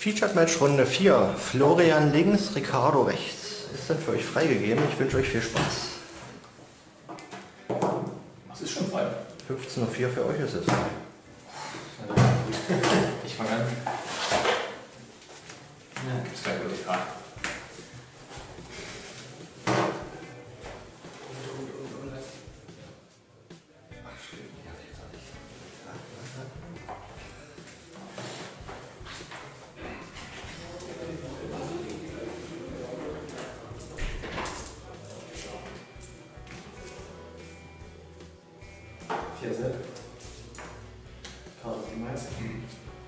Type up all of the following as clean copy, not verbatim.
Featured Match Runde 4. Florian links, Ricardo rechts. Ist dann für euch freigegeben. Ich wünsche euch viel Spaß. Was ist schon frei? 15:04 Uhr für euch ist es frei. Ich fange an. Ja, gibt's gleich UDK. Vier Set. Karte die meisten.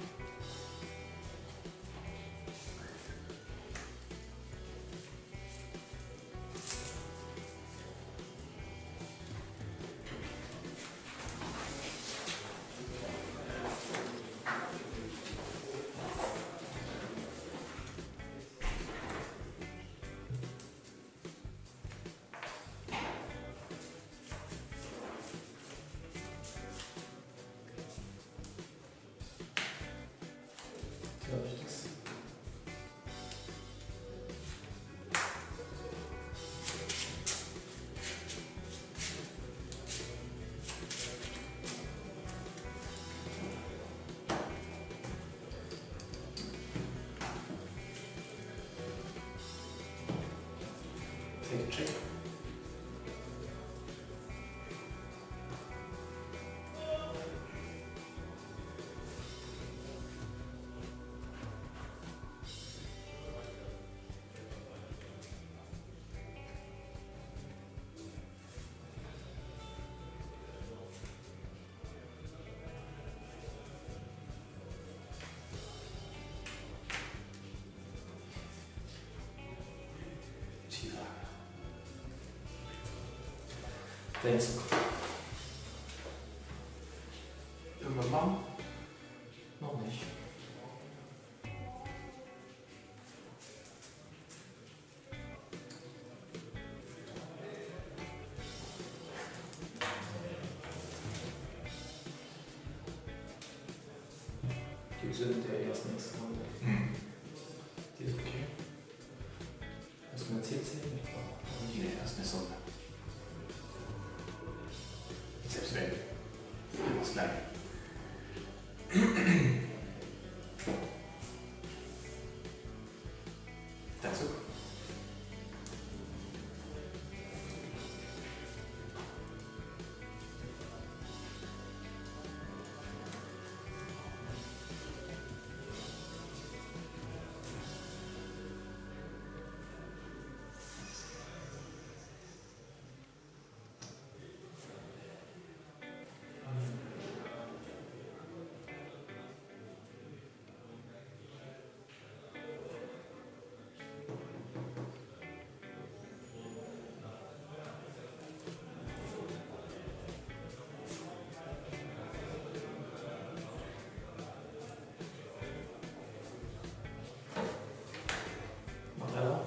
Glaube ich das. Take a check. Tiefer. Den Zug. Irgendwas machen? Noch nicht. Die sind der erst nächste Runde. Die ist okay. Hast du eine CC? Nee, das ist eine Sonne. Selbst wenn. Das gleich. Dazu. Noch einer.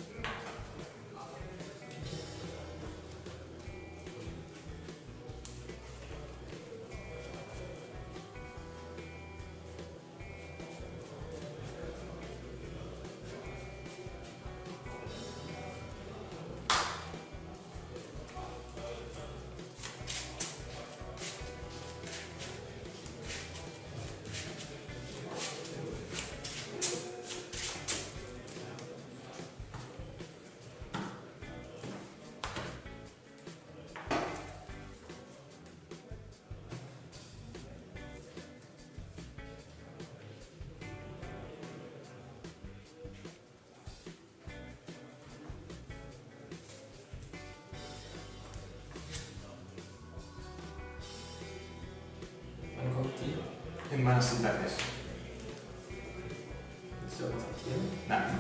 Wann kommt die? In meiner Silberfest. Willst du irgendwas aktivieren? Nein.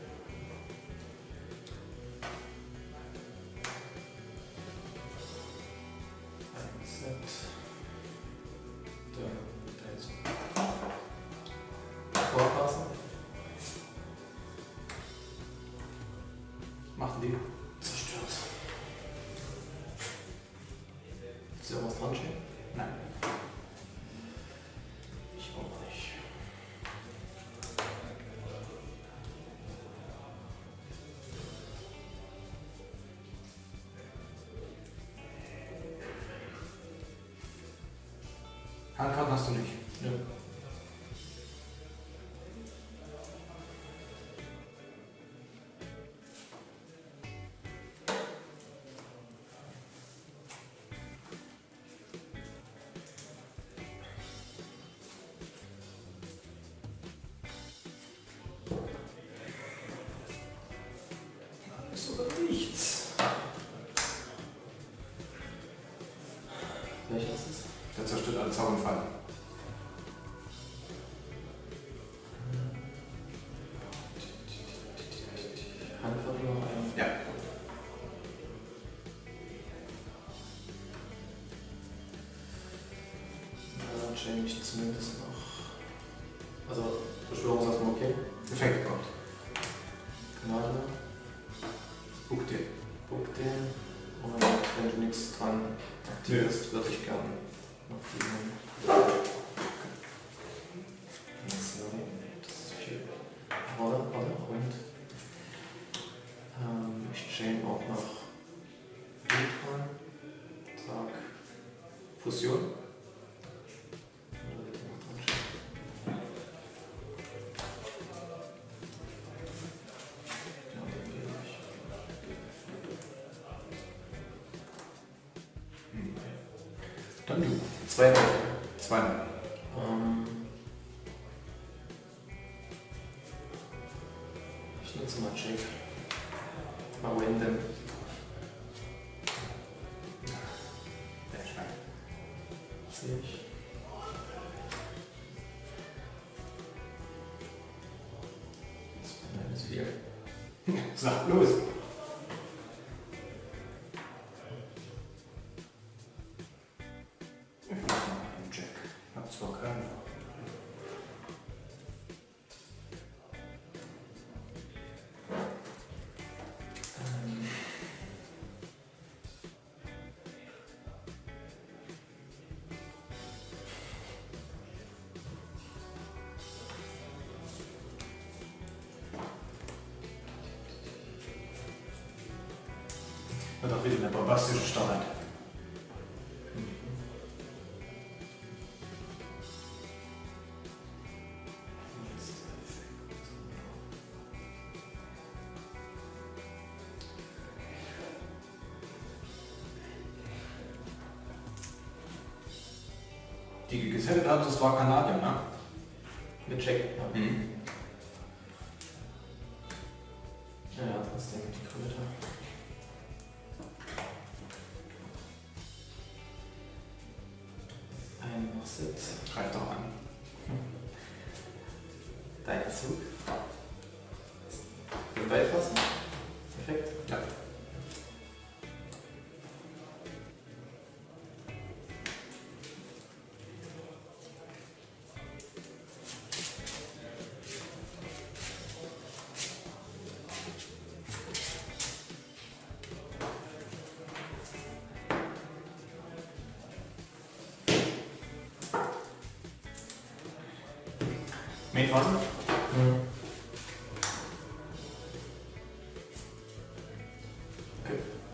Ein Set. Dann Zug. Vorpassen. Macht die zerstört. Ist da irgendwas dran stehen? Nein. Ich auch nicht. Handkarten hast du nicht. Ja. Alles oder nichts. Welcher ist es? Der zerstört alle Zauber und Fallen. Handkarte noch ein. Ja. Change zumindest noch. Also, Beschwörung ist erstmal okay. Effekt kommt. Gnade, Guck dir. guck den. Und wenn du nichts dran aktivierst, würde ich gerne noch die. So, das ist viel. Warte. Und ich chain auch noch Ultron. Sag Fusion. Dann du. Zwei. Zweimal. Ich nutze mal Check. Mal random. Sehr stark. Sehe ich. Das ist viel. Sag los. Ich mach mal einen Jack. Hab zwar keinen. Wird auch wieder eine bombastische Starrheit. Die gesettet haben, das war Kanadier, ne? Mit Check. Ja. Mhm. Ja, trotzdem die Kröte. Ein Mosset. Greift auch an. Dein Zug. Den Beifassen. Perfekt. Ja. Mainphase? Mhm. Okay.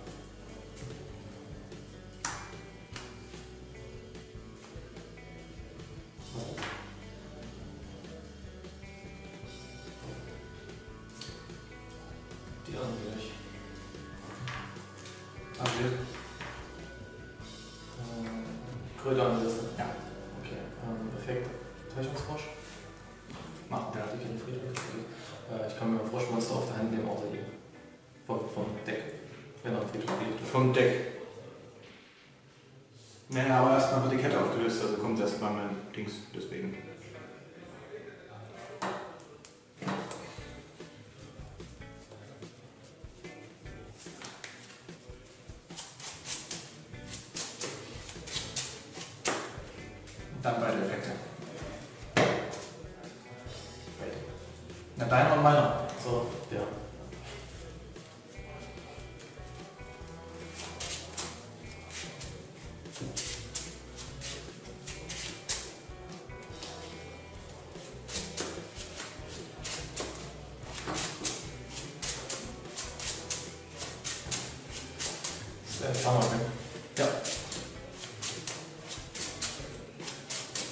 Die anderen gleich. Agiert. Kröte ansetzen. Ja. Okay. Perfekt. Täuschungsfrosch. Machen Ja, wir. die kennen Friedrich. Ich kann mir ein Froschmonster auf der Hand nehmen, außer ihm. Vom Deck. Wenn er Friedrich spielt. Vom Deck. Naja, aber erstmal wird die Kette aufgelöst, also kommt erstmal mein Dings, deswegen. Und dann beide Effekte. Beide. Na, deiner und meiner. So, ja. Schauen wir mal. Ja.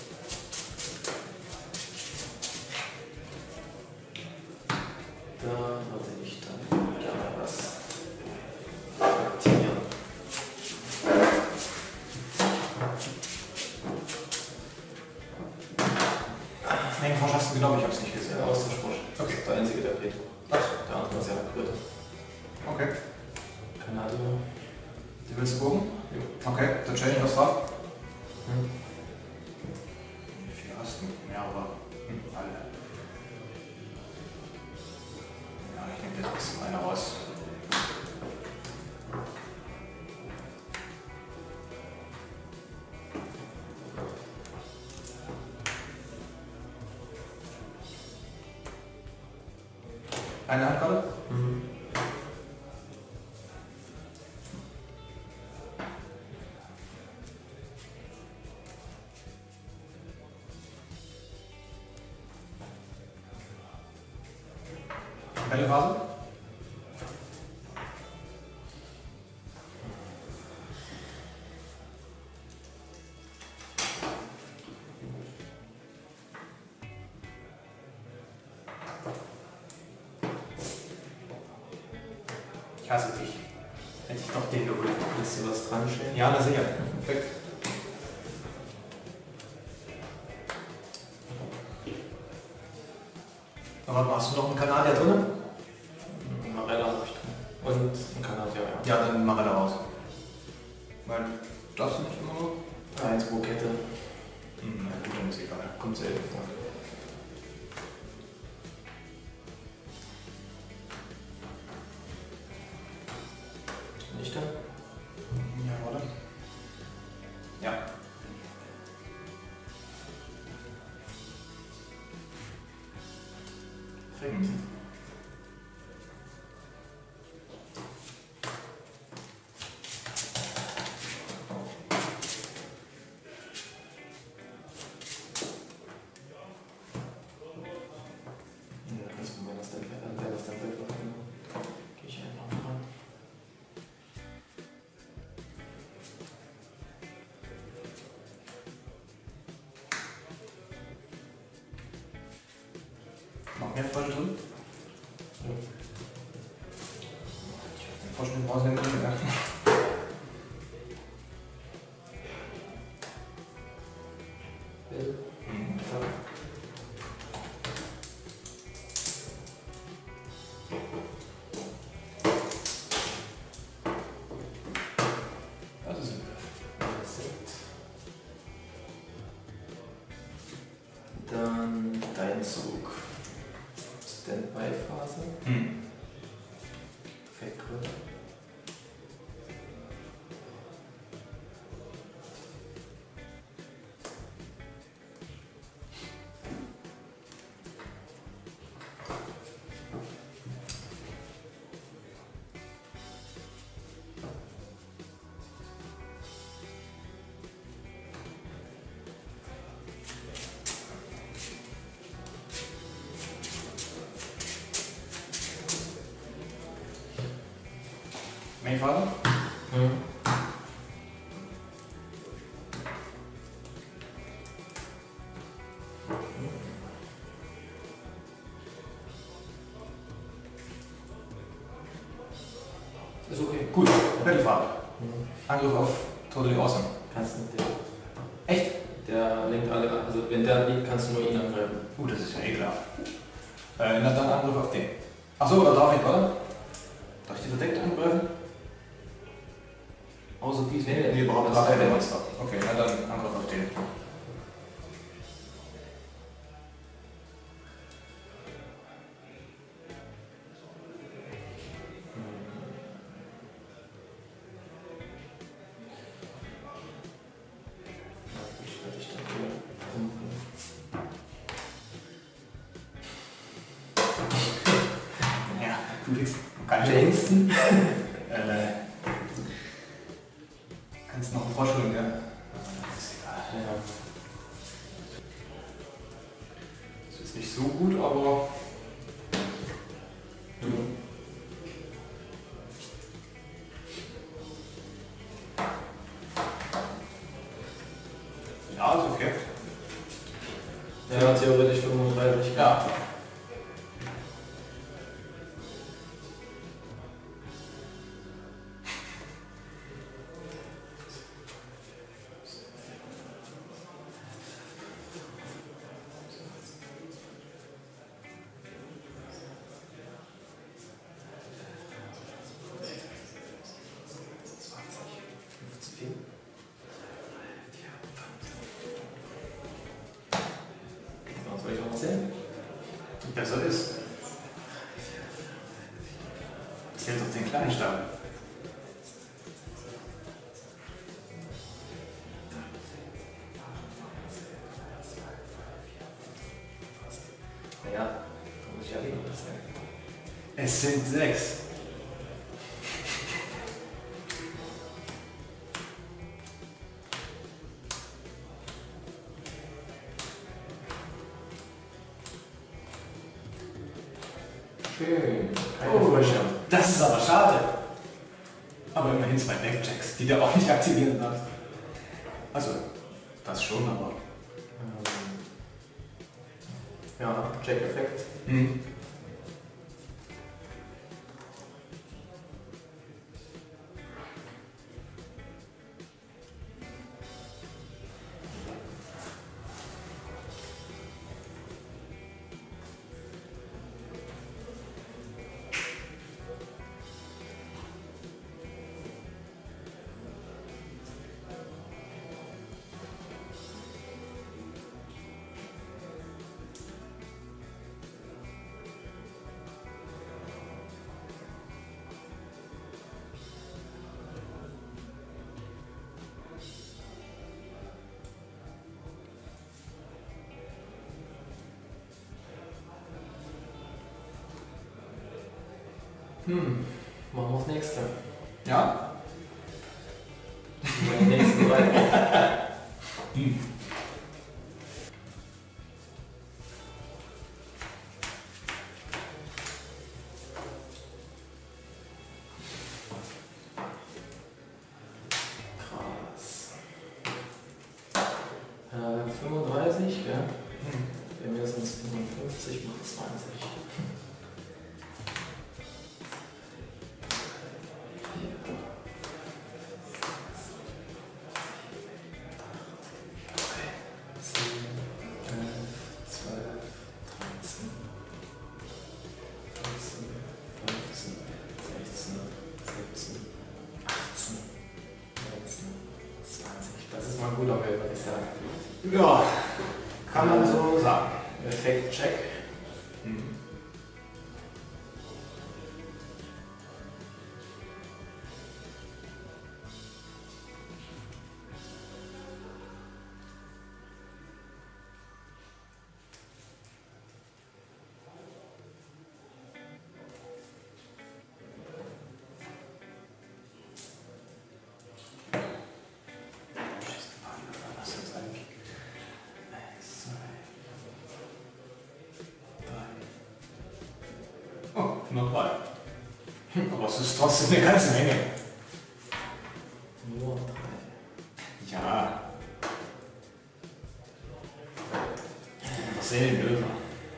Du willst gucken? Okay, dann stell ich was vor. Wie viel hast du? Mehrere. Alle. Ja, ich nehme jetzt eine raus. Eine Handkarte? Welche Phase? Ich hasse dich. Hätte ich doch den geholt. Willst du was dran stellen? Ja, na sicher. Perfekt. Aber hast du noch einen Kanadier drin? Marella habe ich drin. Und ein Kanadier, ja. Ja, dann mach er da raus. Weil das nicht immer so? 1 pro Kette. Na gut, dann ist egal. Kommt selten vor. Nicht da? Ja, oder? Ja. Perfekt. Ja, kannst du mal das dann machen. Gehe ich einfach mal ran. Noch mehr Frosch drin? Ja. Ich werde den Frosch nicht rausnehmen können. Ja. Das ist ein Dann dein Zug. Standby-Phase. Perfekt, gut. Mainphase? Ist okay. Gut, Mittelphase. Angriff auf Totally Awesome. Kannst mit dem. Echt? Der lenkt alle an. Also wenn der liegt, kannst du nur ihn angreifen. Das ist ja eh klar. Na dann Angriff auf den. Achso, oder darf ich, oder? Darf ich die verdeckt angreifen? Außer dies. Nee, überhaupt das gar ist keine der Monster. Okay, na dann Angriff auf den. Ja, gut. Kann ich Längsten? Kannst noch einen Frosch holen, ja? Ist egal. Ja. Das ist nicht so gut, aber. Ja, ist okay. Ja, theoretisch 35. Ja. 10. Was soll ich noch erzählen? Besser ist. Zählt auf den kleinen Stab. Naja, da muss ich ja lieber erzählen. Es sind 6. Schön. Oh, das ist aber schade. Aber immerhin 2 Backchecks, die du auch nicht aktivieren darfst. Also, das schon, aber. Ja, Check-Effekt. Hm. Machen wir das nächste. Ja? Den nächsten rein. Krass. 35, ja. Bei mir sind es 55 mal 20. Das ist mal ein guter Welt, würde ich sagen. Ja, kann man so sagen. Effekt-Check. Mhm. Was ist das eigentlich? 1, 2, 3. Oh, nur 3. Aber es ist trotzdem eine ganze Menge. Nur 3. Ja. Was sehen wir Löwe?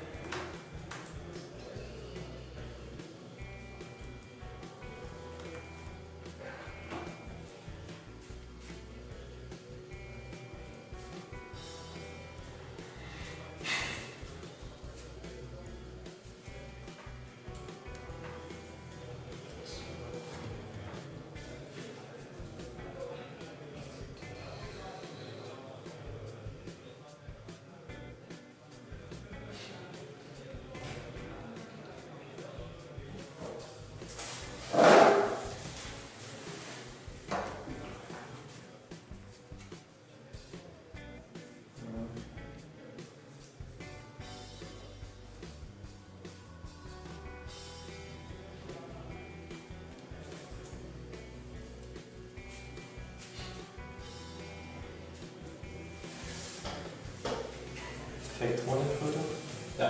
Elektronenkröte? Ja.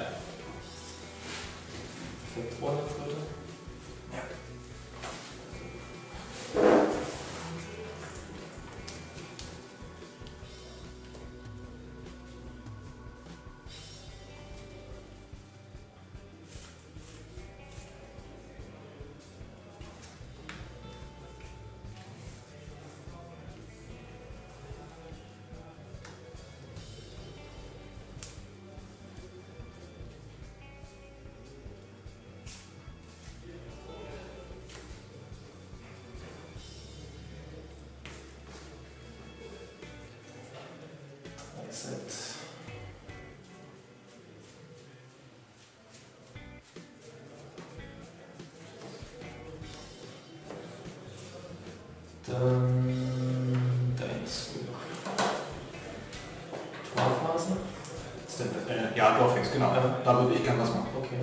Elektronenkröte? Ja. Set. Dann dein Zug. Torphase? Ja, Dorfix, genau. Ja. Da würde ich gerne was machen. Okay.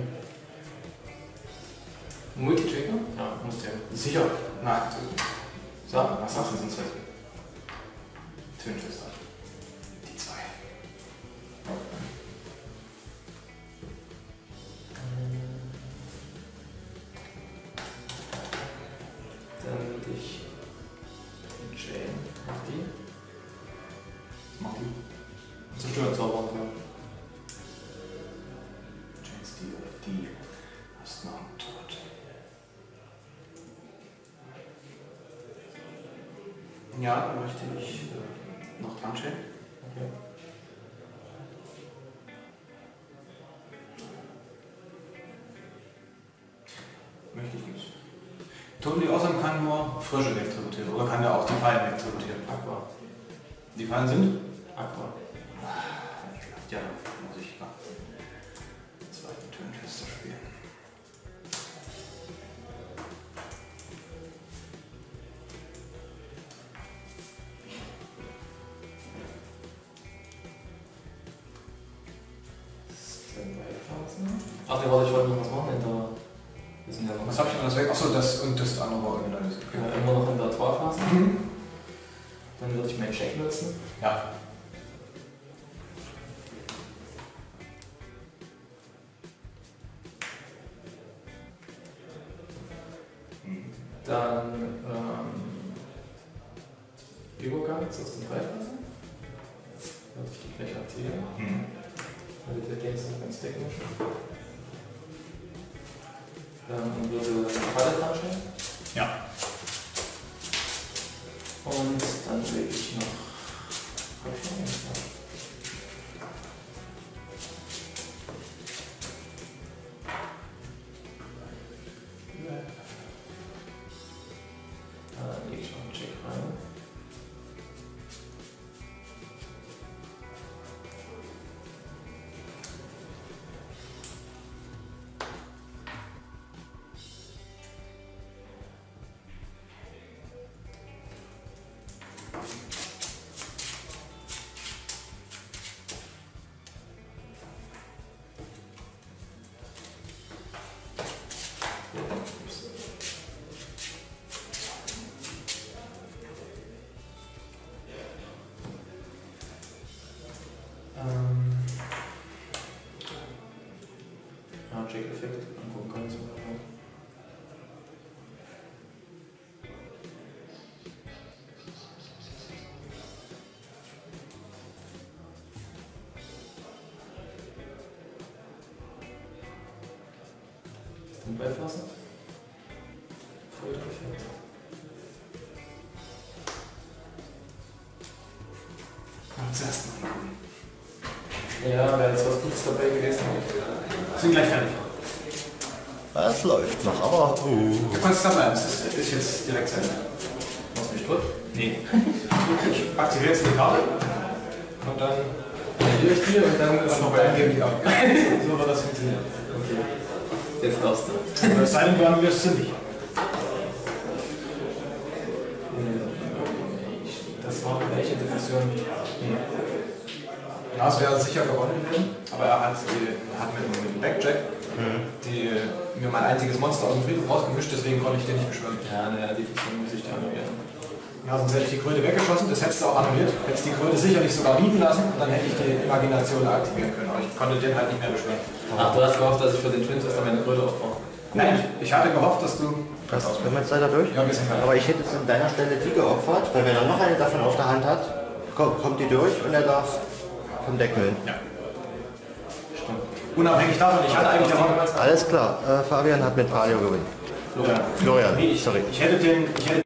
Multitrigger? Ja, muss der. Sicher? Nein. So, was sagst du sonst heute? Twin Twister. Die 2. Dann würde ich den Chain auf die. Mach die. Zerstören zaubern. Chain Steel auf die. Hast noch einen Tod. Ja, dann möchte ich noch dran chain. Okay. Möchte ich nicht. Totally Awesome kann nur frische wegtributieren. Oder kann er auch die Fallen wegtributieren? Aqua. Die Fallen sind? Aqua. Ja, muss ich nach zweiten Twin Twister spielen. Ach ne, warte, ich wollte noch was machen. Wir sind ja noch Was habe ich denn alles weg? Achso, das und das andere war original. immer noch in der Torphase. Dann würde ich meinen Check nutzen. Ja. Dann Übergang aus den Dreiphasen. Würde ich die gleich aktivieren. Weil der Games noch ganz technisch. Dann würde Falle dran stellen. Ja. Und dann lege ich noch. Dann lege ich noch einen Check rein. Ja, Check-Effekt angucken kann ich sogar noch. Den beifassen. Folge-Effekt. Zuerst mal. Ja, wäre jetzt was Gutes dabei gewesen. Sind gleich fertig. Es läuft noch, aber. Du kannst da bleiben, das ist jetzt direkt sein. Machst du mich tot? Nee. Ich aktiviere jetzt die Karte und dann Hier ich dir und dann ist noch dann geben die ab. So wird das funktionieren. Okay. Jetzt darfst du. Es sei denn, wir haben es ziemlich. Das war welche Diffusion? Ja, es wäre sicher gewonnen werden, aber er hat mit dem Backjack mir mein einziges Monster aus dem Friedhof rausgemischt, deswegen konnte ich den nicht beschwören. Ja, naja, die Diffusion muss ich dir annullieren. Ja, sonst hätte ich die Kröte weggeschossen, das hättest du auch annulliert. Hättest die Kröte sicherlich sogar liegen lassen und dann hätte ich die Imagination aktivieren können, aber ich konnte den halt nicht mehr beschwören. Ach, du hast gehofft, dass ich für den Twin Twister meine Kröte aufbaue. Nein, ich hatte gehofft, dass du... Wenn wir jetzt leider durch? Ja, wir sind fertig. Aber ich hätte jetzt an deiner Stelle die geopfert, weil wenn er noch eine davon auf der Hand hat, kommt die durch und er darf vom Deck melden. Ja. Stimmt. Unabhängig davon, ich hatte eigentlich auch... Alles klar, Fabian hat mit Palio gewonnen. Florian. Florian, Nee, sorry. ich hätte